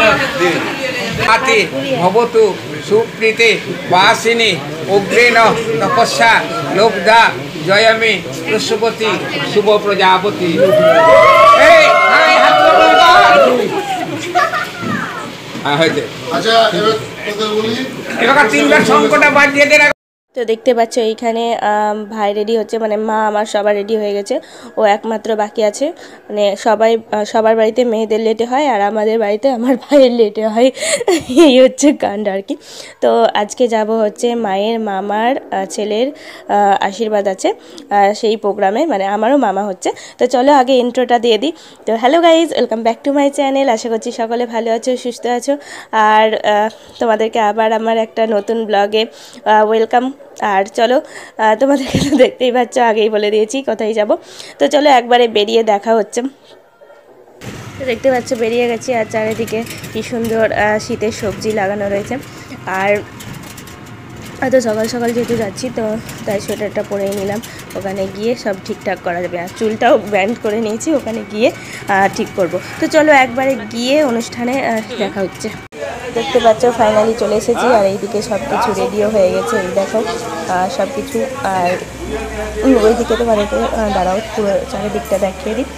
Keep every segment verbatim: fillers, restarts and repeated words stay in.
आति भवतु सुप्रीति वासिनी उग्रेण तपस्या लोकदा जयमी वृषपति शुभ प्रजापति। তো দেখতে পাচ্ছ এইখানে ভাই রেডি হচ্ছে, মানে মা আমার সবার রেডি হয়ে গেছে, ও একমাত্র বাকি আছে। মানে সবাই সবার বাড়িতে মেয়েদের লেটে হয় আর আমাদের বাড়িতে আমার ভাইয়ের লেটে হয়, এই হচ্ছে কাণ্ড আর কি। তো আজকে যাব হচ্ছে মায়ের মামার ছেলের আশীর্বাদ আছে সেই প্রোগ্রামে, মানে আমারও মামা হচ্ছে। তো চলো আগে ইন্ট্রোটা দিয়ে দিই। তো hello guys, welcome back to my channel. আশা করছি সকলে ভালো আছো, সুস্থ আছো। আর তোমাদেরকে আবার আমার একটা নতুন ব্লগে ওয়েলকাম। আর চলো, তোমাদেরকে তো দেখতেই পাচ্ছ, আগেই বলে দিয়েছি কোথায় যাব। তো চলো একবারে বেরিয়ে দেখা হচ্ছে। দেখতে পাচ্ছ বেরিয়ে গেছি, আর চারিদিকে কি সুন্দর শীতের সবজি লাগানো রয়েছে। আর এত সকাল সকাল যেহেতু যাচ্ছি, তো তাই সোয়েটারটা পরেই নিলাম। ওখানে গিয়ে সব ঠিকঠাক করা যাবে, আর চুলটাও ব্যান্ড করে নিয়েছি, ওখানে গিয়ে ঠিক করব। তো চলো একবারে গিয়ে অনুষ্ঠানে দেখা হচ্ছে। দেখতে পাচ্ছ ফাইনালি চলে এসেছি, আর এইদিকে সব কিছু রেডিও হয়ে গেছে, এই দেখো সব কিছু। আর ওইদিকে তোমাদেরকে দাঁড়াও পুরো চারিদিকটা দেখিয়ে দিই।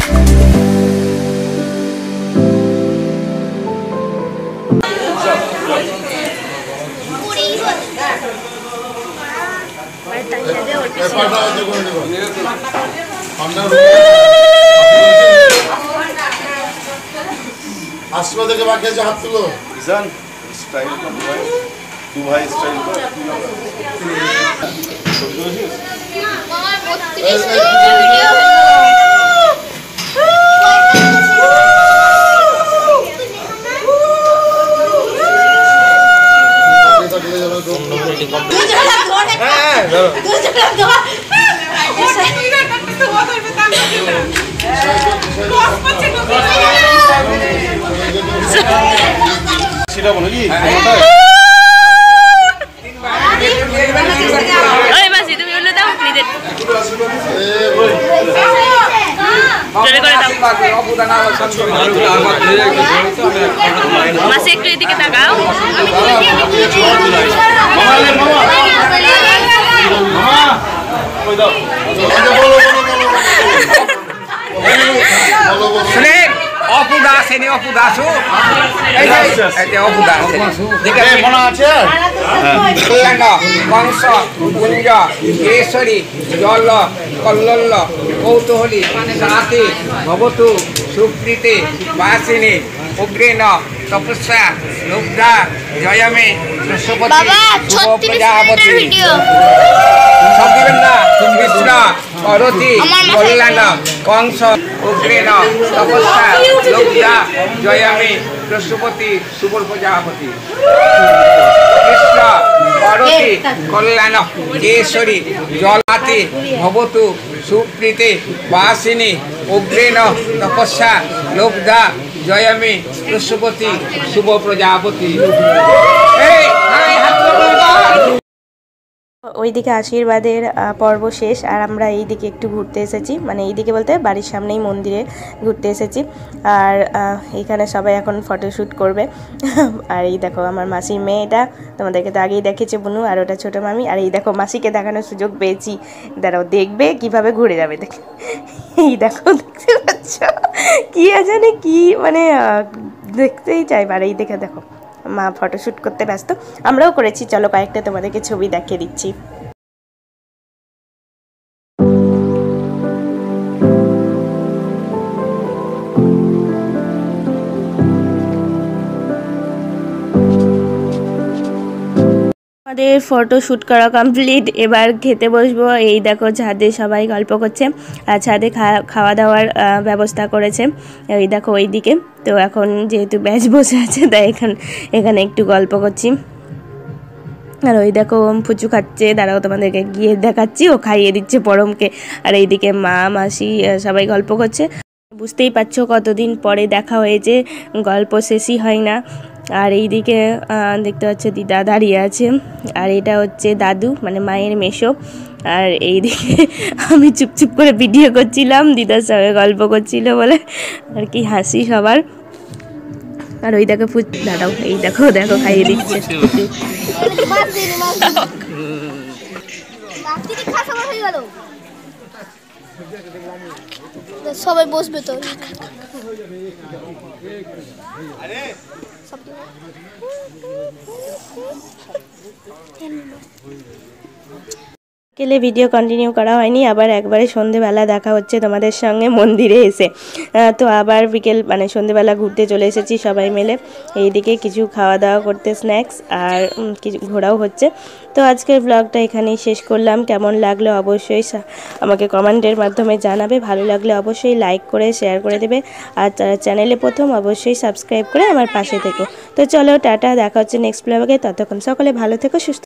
आसमा देखे बाकी আছে হাত তুলো জান স্টাইল কর ভাই তু ভাই স্টাইল কর মামা বত্রিশ ভিডিও সেটা বলো কি ওই মাসি তুমি বলে দাও নিজে জোরে করে দাও মাসি একটু এদিকে তাকাও শুনেন অপু দাস এনে অপু দাসও এই যে এই যে অপু দাস ঠিক আছে মনে আছে কল্যাণ কংস কুঞ্জ কেশরী জল কল্লোল কৌতূহলী সাথে ভবতু সুপ্রীতে বাসিনী উগ্রেণ তপস্যা লুব্ধা জয়মে বৃহস্পতি শুভ প্রজাপতি সব দিবেন না কৃষ্ণ করতি কল্যাণ কংস উগ্রেণ তপস্যা লুব্ধা জয়মে বৃহস্পতি শুভ প্রজাপতি কৃষ্ণ করতি কল্যাণ কেশরী জলাতে ভবতু সুপ্রীতে বাসিনী উগ্রেণ তপস্যা লুব্ধা জয়মে বৃহস্পতি শুভ প্রজাপতি। ওইদিকে আশীর্বাদের পর্ব শেষ আর আমরা এইদিকে একটু ঘুরতে এসেছি, মানে এইদিকে বলতে বাড়ির সামনেই মন্দিরে ঘুরতে এসেছি। আর এখানে সবাই এখন ফটোশ্যুট করবে। আর এই দেখো আমার মাসির মেয়েটা, তোমাদেরকে তো আগেই দেখেছে বুনু, আর ওটা ছোটো মামি। আর এই দেখো মাসিকে দেখানোর সুযোগ পেয়েছি, দাঁড়াও দেখবে কিভাবে ঘুরে যাবে। দেখ এই দেখো, দেখতে পাচ্ছ কি আছে না কি, মানে দেখতেই চাইবে। আর এই দেখে দেখো মা ফটোশ্যুট করতে ব্যস্ত, আমরাও করেছি। চলো কয়েকটা তোমাদেরকে ছবি দেখিয়ে দিচ্ছি। আমাদের ফটো শ্যুট করা কমপ্লিট, এবার খেতে বসবো। এই দেখো ছাদে সবাই গল্প করছে, আর ছাদে খাওয়া দাওয়ার ব্যবস্থা করেছে। এই দেখো ওইদিকে তো এখন যেহেতু ব্যাচ বসে আছে তাই এখানে এখানে একটু গল্প করছি। আর ওই দেখো ফুচু খাচ্ছে, দাঁড়াও তোমাদেরকে গিয়ে দেখাচ্ছি, ও খাইয়ে দিচ্ছে পরমকে। আর এইদিকে মা মাসি সবাই গল্প করছে। বুঝতেই পারছো কতদিন পরে দেখা হয়েছে, গল্প শেষই হয় না। আর এইদিকে দেখতে পাচ্ছ দিদা দাঁড়িয়ে আছে, আর এটা হচ্ছে দাদু মানে মায়ের মেশো। আর এইদিকে আমি চুপচুপ করে ভিডিও করছিলাম, দিদার সঙ্গে গল্প করছিল বলে আর কি হাসি সবার। আর ওই দেখো ফুচ দাঁড়াও, এই দেখো দেখো খাইয়ে দিচ্ছে। সবাই বসবে তো। বিকেলে ভিডিও কন্টিনিউ করা হয়নি, আবার একবারে সন্ধেবেলা দেখা হচ্ছে তোমাদের সঙ্গে মন্দিরে এসে। তো আবার বিকেল মানে সন্ধেবেলা ঘুরতে চলে এসেছি সবাই মিলে। এইদিকে কিছু খাওয়া দাওয়া করতে স্ন্যাক্স, আর কিছু ঘোরাও হচ্ছে। তো আজকের ব্লগটা এখানেই শেষ করলাম। কেমন লাগলো অবশ্যই আমাকে কমেন্টের মাধ্যমে জানাবে, ভালো লাগলে অবশ্যই লাইক করে শেয়ার করে দেবে, আর চ্যানেলে প্রথম অবশ্যই সাবস্ক্রাইব করে আমার পাশে থেকো। তো চলো টাটা, দেখা হচ্ছে নেক্সট ব্লগে। ততক্ষণ সকলে ভালো থেকো, সুস্থ।